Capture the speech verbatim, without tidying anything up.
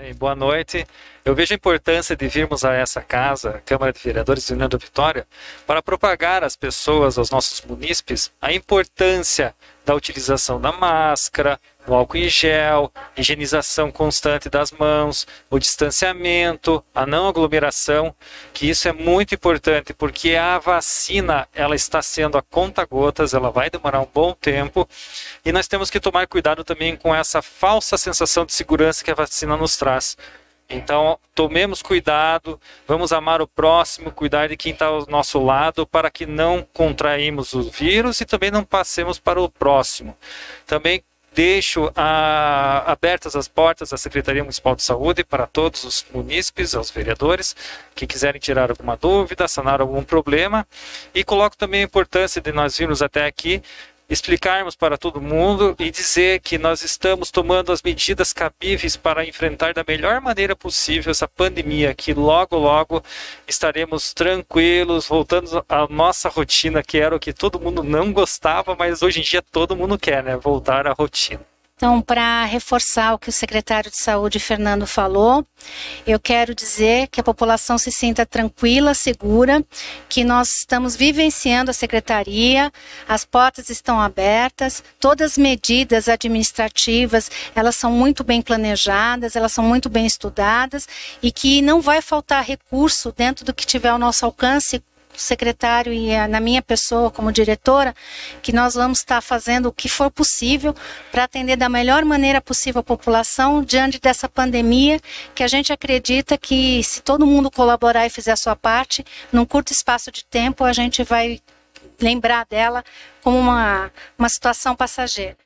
Bem, boa noite. Eu vejo a importância de virmos a essa casa, Câmara de Vereadores de União da Vitória, para propagar às pessoas, aos nossos munícipes, a importância da utilização da máscara, do álcool em gel, higienização constante das mãos, o distanciamento, a não aglomeração, que isso é muito importante, porque a vacina ela está sendo a conta-gotas, ela vai demorar um bom tempo, e nós temos que tomar cuidado também com essa falsa sensação de segurança que a vacina nos traz. Então, tomemos cuidado, vamos amar o próximo, cuidar de quem está ao nosso lado para que não contraímos o vírus e também não passemos para o próximo. Também deixo a, abertas as portas da Secretaria Municipal de Saúde para todos os munícipes, aos vereadores, que quiserem tirar alguma dúvida, sanar algum problema. E coloco também a importância de nós virmos até aqui, explicarmos para todo mundo e dizer que nós estamos tomando as medidas cabíveis para enfrentar da melhor maneira possível essa pandemia, que logo, logo estaremos tranquilos, voltando à nossa rotina, que era o que todo mundo não gostava, mas hoje em dia todo mundo quer, né? Voltar à rotina. Então, para reforçar o que o secretário de Saúde, Fernando, falou, eu quero dizer que a população se sinta tranquila, segura, que nós estamos vivenciando a secretaria, as portas estão abertas, todas as medidas administrativas, elas são muito bem planejadas, elas são muito bem estudadas e que não vai faltar recurso dentro do que tiver ao nosso alcance, secretário e na minha pessoa como diretora, que nós vamos estar fazendo o que for possível para atender da melhor maneira possível a população diante dessa pandemia, que a gente acredita que se todo mundo colaborar e fizer a sua parte, num curto espaço de tempo a gente vai lembrar dela como uma, uma situação passageira.